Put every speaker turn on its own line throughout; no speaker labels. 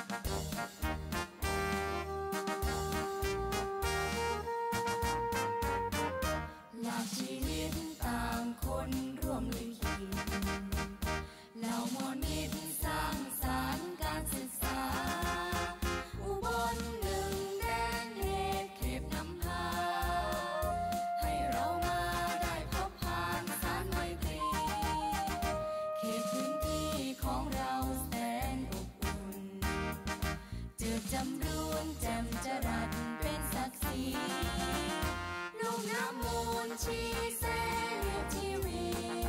หลักชีวิตต่างคนร่วมลิขิตเหล่ามวลมิตรสร้างสรรค์การศึกษาอุบลหนึ่งแดนเหตุเขตนำพาให้เรามาได้พบผ่านสารไมตรีเขตพื้นที่ของเราแสนอบอุ่นเจิดจำรูนแจ่มจรัสเป็นศักดิ์ศรีลูกน้ำมูลชีเสทีวี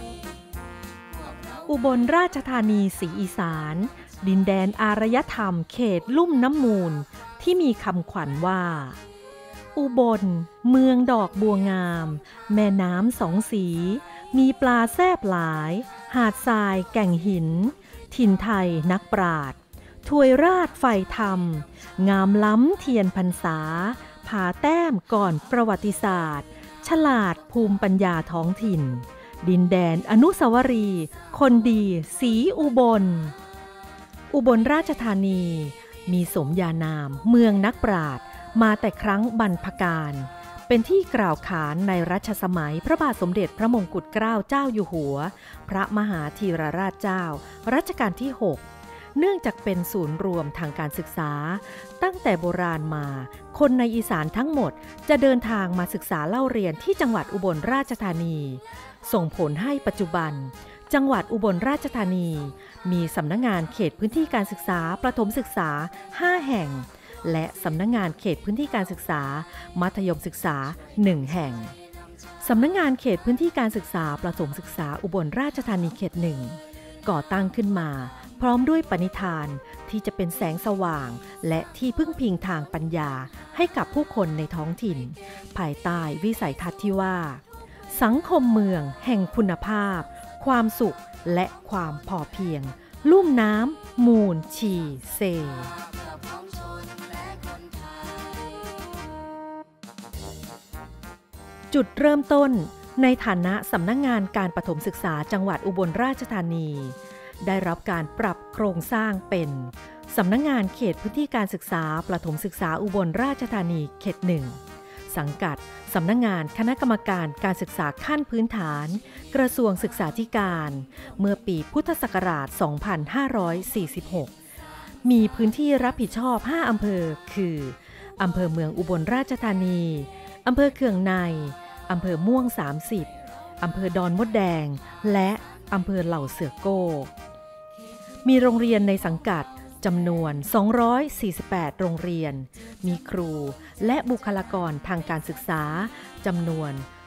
อุบลราชธานีศรีอีสานดินแดนอารยธรรมเขตลุ่มน้ำมูลที่มีคำขวัญว่าอุบลเมืองดอกบัวงามแม่น้ำสองสีมีปลาแซบหลายหาดทรายแก่งหินถิ่นไทยนักปราชญ์ถวยราชไฟธรรมงามล้ำเทียนพรรษาผาแต้มก่อนประวัติศาสตร์ฉลาดภูมิปัญญาท้องถิ่นดินแดนอนุสาวรีย์คนดีศรีอุบลอุบลราชธานีมีสมญานามเมืองนักปราชญ์มาแต่ครั้งบรรพกาลเป็นที่กล่าวขานในรัชสมัยพระบาทสมเด็จพระมงกุฎเกล้าเจ้าอยู่หัวพระมหาธีรราชเจ้ารัชกาลที่ 6เนื่องจากเป็นศูนย์รวมทางการศึกษาตั้งแต่โบราณมาคนในอีสานทั้งหมดจะเดินทางมาศึกษาเล่าเรียนที่จังหวัดอุบลราชธานีส่งผลให้ปัจจุบันจังหวัดอุบลราชธานีมีสำนักงานเขตพื้นที่การศึกษาประถมศึกษา5แห่งและสำนักงานเขตพื้นที่การศึกษามัธยมศึกษา1แห่งสำนักงานเขตพื้นที่การศึกษาประถมศึกษาอุบลราชธานีเขต1ก่อตั้งขึ้นมาพร้อมด้วยปณิธานที่จะเป็นแสงสว่างและที่พึ่งพิงทางปัญญาให้กับผู้คนในท้องถิ่นภายใต้วิสัยทัศน์ที่ว่าสังคมเมืองแห่งคุณภาพความสุขและความพอเพียงลุ่มน้ำมูลชีเซจุดเริ่มต้นในฐานะสำนักงานการประถมศึกษาจังหวัดอุบลราชธานีได้รับการปรับโครงสร้างเป็นสำนักงานเขตพื้นที่การศึกษาประถมศึกษาอุบลราชธานีเขต1สังกัดสำนักงานคณะกรรมการการศึกษาขั้นพื้นฐานกระทรวงศึกษาธิการเมื่อปีพุทธศักราช 2546 มีพื้นที่รับผิดชอบ5อำเภอคืออำเภอเมืองอุบลราชธานีอำเภอเคืองในอำเภอม่วง30อำเภอดอนมดแดงและอำเภอเหล่าเสือโก้มีโรงเรียนในสังกัดจำนวน248โรงเรียนมีครูและบุคลากรทางการศึกษาจำนวน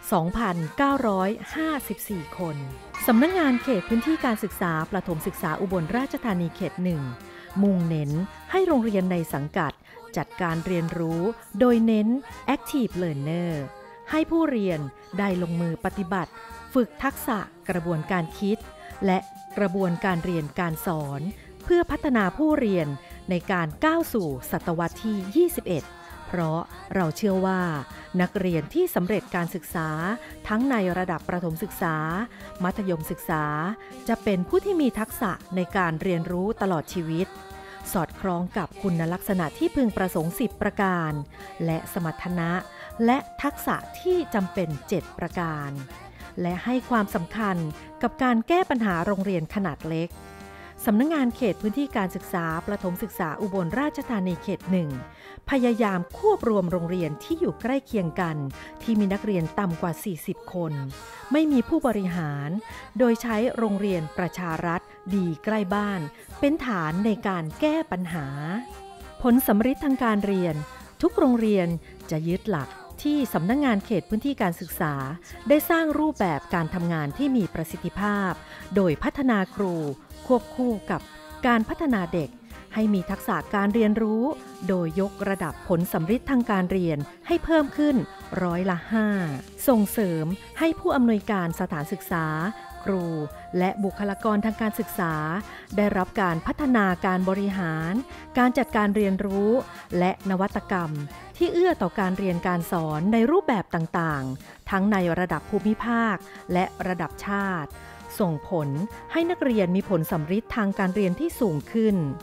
2,954 คนสำนักงานเขตพื้นที่การศึกษาประถมศึกษาอุบลราชธานีเขต1มุ่งเน้นให้โรงเรียนในสังกัดจัดการเรียนรู้โดยเน้น Active Learner ให้ผู้เรียนได้ลงมือปฏิบัติฝึกทักษะกระบวนการคิดและกระบวนการเรียนการสอนเพื่อพัฒนาผู้เรียนในการก้าวสู่ศตวรรษที่ 21 เพราะเราเชื่อว่านักเรียนที่สำเร็จการศึกษาทั้งในระดับประถมศึกษามัธยมศึกษาจะเป็นผู้ที่มีทักษะในการเรียนรู้ตลอดชีวิตสอดคล้องกับคุณลักษณะที่พึงประสงค์10ประการและสมรรถนะและทักษะที่จำเป็น7ประการและให้ความสำคัญกับการแก้ปัญหาโรงเรียนขนาดเล็กสำนักงานเขตพื้นที่การศึกษาประถมศึกษาอุบลราชธานีเขต1พยายามควบรวมโรงเรียนที่อยู่ใกล้เคียงกันที่มีนักเรียนต่ำกว่า40คนไม่มีผู้บริหารโดยใช้โรงเรียนประชารัฐดีใกล้บ้านเป็นฐานในการแก้ปัญหาผลสำฤทธิ์ทางการเรียนทุกโรงเรียนจะยึดหลักที่สำนักงานเขตพื้นที่การศึกษาได้สร้างรูปแบบการทำงานที่มีประสิทธิภาพโดยพัฒนาครูควบคู่กับการพัฒนาเด็กให้มีทักษะการเรียนรู้โดยยกระดับผลสำฤทธิ์ทางการเรียนให้เพิ่มขึ้น5%ส่งเสริมให้ผู้อำนวยการสถานศึกษาครูและบุคลากรทางการศึกษาได้รับการพัฒนาการบริหารการจัดการเรียนรู้และนวัตกรรมที่เอื้อต่อการเรียนการสอนในรูปแบบต่างๆทั้งในระดับภูมิภาคและระดับชาติส่งผลให้นักเรียนมีผลสำฤทธิ์ทางการเรียนที่สูงขึ้น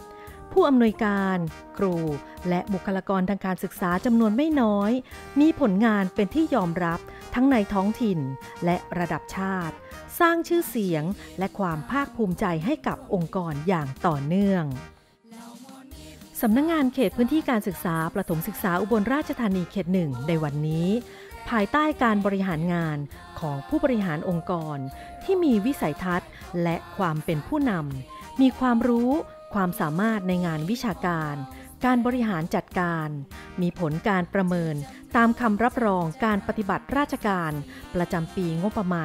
ผู้อำนวยการครูและบุคลากรทางการศึกษาจำนวนไม่น้อยมีผลงานเป็นที่ยอมรับทั้งในท้องถิ่นและระดับชาติสร้างชื่อเสียงและความภาคภูมิใจให้กับองค์กรอย่างต่อเนื่องสำนักงานเขตพื้นที่การศึกษาประถมศึกษาอุบลราชธานีเขต 1ในวันนี้ภายใต้การบริหารงานของผู้บริหารองค์กรที่มีวิสัยทัศน์และความเป็นผู้นำมีความรู้ความสามารถในงานวิชาการการบริหารจัดการมีผลการประเมินตามคำรับรองการปฏิบัติราชการประจำปีงบประมาณ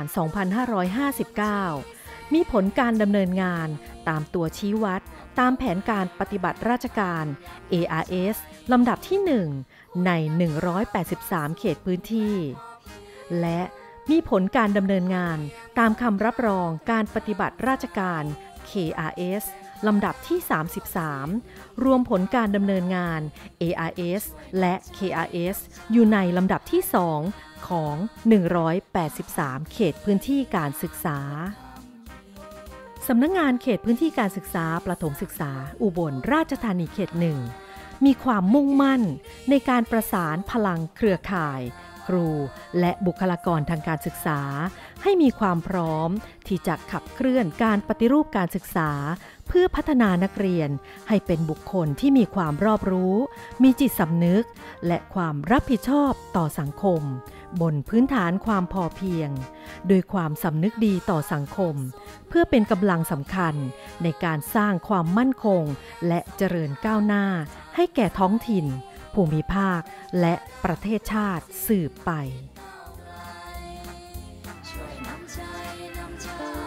2559 มีผลการดำเนินงานตามตัวชี้วัดตามแผนการปฏิบัติราชการ ARS ลำดับที่ 1 ใน 183 เขตพื้นที่และมีผลการดำเนินงานตามคำรับรองการปฏิบัติราชการ KRS ลำดับที่ 33 รวมผลการดำเนินงาน ARS และ KRS อยู่ในลำดับที่ 2 ของ 183 เขตพื้นที่การศึกษาสำนักงานเขตพื้นที่การศึกษาประถมศึกษาอุบลราชธานีเขต 1 มีความมุ่งมั่นในการประสานพลังเครือข่ายครูและบุคลากรทางการศึกษาให้มีความพร้อมที่จะขับเคลื่อนการปฏิรูปการศึกษาเพื่อพัฒนานักเรียนให้เป็นบุคคลที่มีความรอบรู้มีจิตสำนึกและความรับผิดชอบต่อสังคมบนพื้นฐานความพอเพียงโดยความสำนึกดีต่อสังคมเพื่อเป็นกำลังสำคัญในการสร้างความมั่นคงและเจริญก้าวหน้าให้แก่ท้องถิ่นภูมิภาคและประเทศชาติสืบไป
ช่วยนำใจนำเธอ